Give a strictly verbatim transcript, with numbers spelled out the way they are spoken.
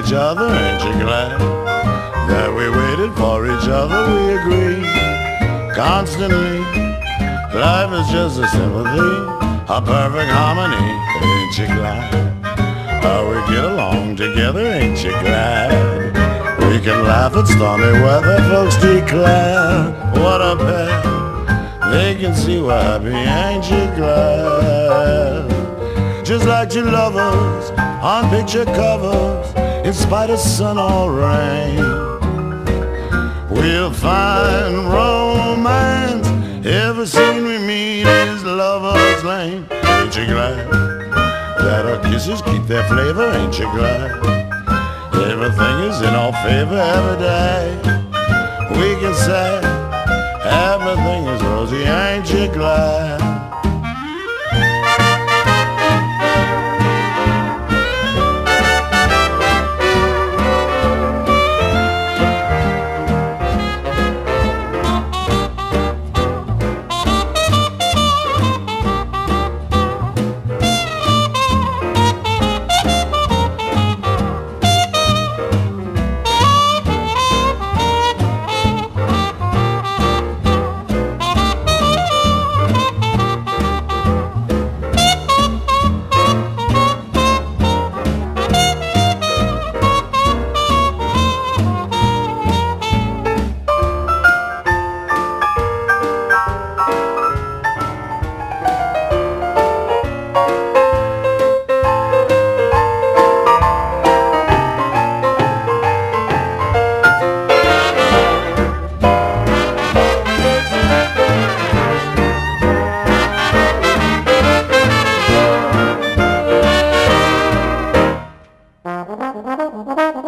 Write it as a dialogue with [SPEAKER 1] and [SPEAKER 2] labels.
[SPEAKER 1] each other, ain't you glad that we waited for each other? We agree constantly. Life is just a sympathy, a perfect harmony. Ain't you glad how we get along together? Ain't you glad we can laugh at stormy weather? Folks declare what a pair. They can see we're happy. Ain't you glad? Just like two lovers on picture covers, in spite of sun or rain, we'll find romance. Every scene we meet is Lover's Lane. Ain't you glad that our kisses keep their flavor? Ain't you glad everything is in our favor every day? We can say everything is rosy. Ain't you glad?
[SPEAKER 2] Thank you.